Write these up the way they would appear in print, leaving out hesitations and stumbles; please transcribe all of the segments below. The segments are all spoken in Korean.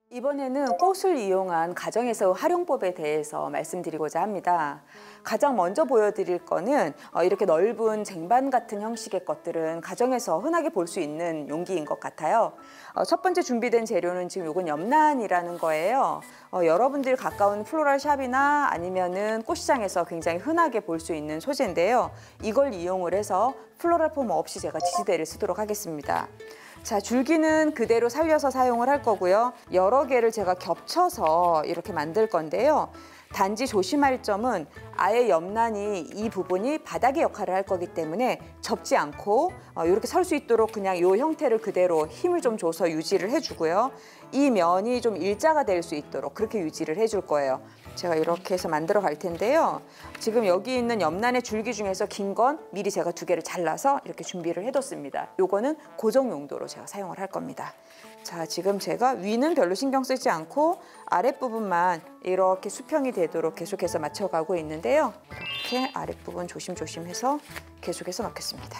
이번에는 꽃을 이용한 가정에서 활용법에 대해서 말씀드리고자 합니다. 가장 먼저 보여드릴 거는 이렇게 넓은 쟁반 같은 형식의 것들은 가정에서 흔하게 볼 수 있는 용기인 것 같아요. 첫 번째 준비된 재료는 지금 이건 염란이라는 거예요. 여러분들 가까운 플로럴 샵이나 아니면은 꽃시장에서 굉장히 흔하게 볼 수 있는 소재인데요. 이걸 이용을 해서 플로럴 폼 없이 제가 지지대를 쓰도록 하겠습니다. 자, 줄기는 그대로 살려서 사용을 할 거고요. 여러 개를 제가 겹쳐서 이렇게 만들 건데요. 단지 조심할 점은 아예 염란이 이 부분이 바닥의 역할을 할 거기 때문에 접지 않고 이렇게 설 수 있도록 그냥 이 형태를 그대로 힘을 좀 줘서 유지를 해주고요. 이 면이 좀 일자가 될 수 있도록 그렇게 유지를 해줄 거예요. 제가 이렇게 해서 만들어 갈 텐데요. 지금 여기 있는 염란의 줄기 중에서 긴 건 미리 제가 2개를 잘라서 이렇게 준비를 해뒀습니다. 요거는 고정 용도로 제가 사용을 할 겁니다. 자, 지금 제가 위는 별로 신경 쓰지 않고 아랫부분만 이렇게 수평이 되도록 계속해서 맞춰가고 있는데요. 이렇게 아랫부분 조심조심해서 계속해서 넣겠습니다.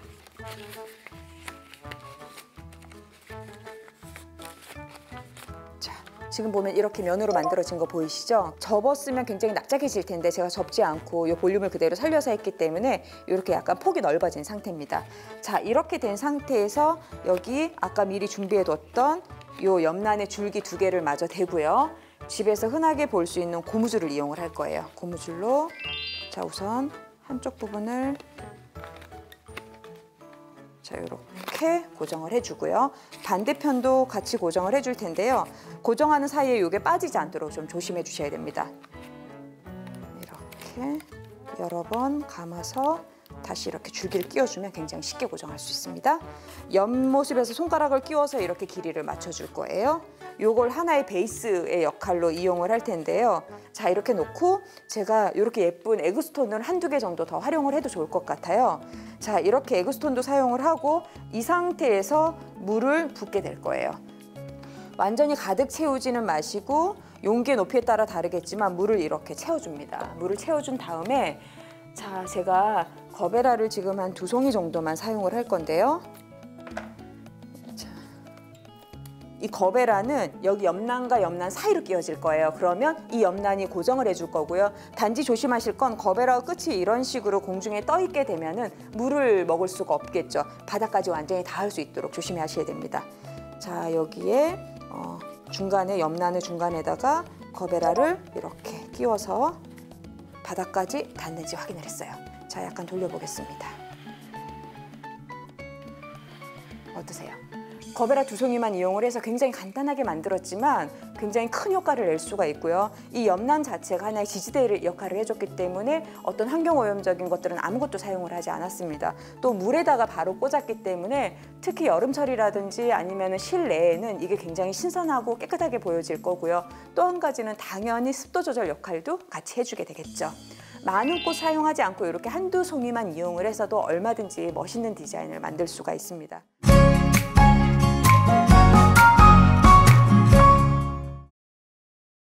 지금 보면 이렇게 면으로 만들어진 거 보이시죠? 접었으면 굉장히 납작해질 텐데 제가 접지 않고 이 볼륨을 그대로 살려서 했기 때문에 이렇게 약간 폭이 넓어진 상태입니다. 자, 이렇게 된 상태에서 여기 아까 미리 준비해뒀던 이 염란의 줄기 2개를 마저 대고요. 집에서 흔하게 볼 수 있는 고무줄을 이용을 할 거예요. 고무줄로 자, 우선 한쪽 부분을 자, 이렇게 고정을 해주고요. 반대편도 같이 고정을 해줄 텐데요. 고정하는 사이에 이게 빠지지 않도록 좀 조심해 주셔야 됩니다. 이렇게 여러 번 감아서 다시 이렇게 줄기를 끼워주면 굉장히 쉽게 고정할 수 있습니다. 옆모습에서 손가락을 끼워서 이렇게 길이를 맞춰줄 거예요. 요걸 하나의 베이스의 역할로 이용을 할 텐데요. 자, 이렇게 놓고 제가 이렇게 예쁜 에그스톤을 1~2개 정도 더 활용을 해도 좋을 것 같아요. 자, 이렇게 에그스톤도 사용을 하고 이 상태에서 물을 붓게 될 거예요. 완전히 가득 채우지는 마시고 용기의 높이에 따라 다르겠지만 물을 이렇게 채워줍니다. 물을 채워준 다음에 자, 제가 거베라를 지금 한 2송이 정도만 사용을 할 건데요. 자, 이 거베라는 여기 염란과 염란 사이로 끼워질 거예요. 그러면 이 염란이 고정을 해줄 거고요. 단지 조심하실 건 거베라 끝이 이런 식으로 공중에 떠 있게 되면은 물을 먹을 수가 없겠죠. 바닥까지 완전히 닿을 수 있도록 조심히 하셔야 됩니다. 자, 여기에 중간에 염란의 중간에다가 거베라를 이렇게 끼워서 바닥까지 닿는지 확인을 했어요. 자, 약간 돌려보겠습니다. 어떠세요? 거베라 2송이만 이용을 해서 굉장히 간단하게 만들었지만 굉장히 큰 효과를 낼 수가 있고요. 이 염란 자체가 하나의 지지대 역할을 해줬기 때문에 어떤 환경오염적인 것들은 아무것도 사용을 하지 않았습니다. 또 물에다가 바로 꽂았기 때문에 특히 여름철이라든지 아니면 실내에는 이게 굉장히 신선하고 깨끗하게 보여질 거고요. 또 한 가지는 당연히 습도 조절 역할도 같이 해주게 되겠죠. 많은 꽃 사용하지 않고 이렇게 1~2송이만 이용을 해서도 얼마든지 멋있는 디자인을 만들 수가 있습니다.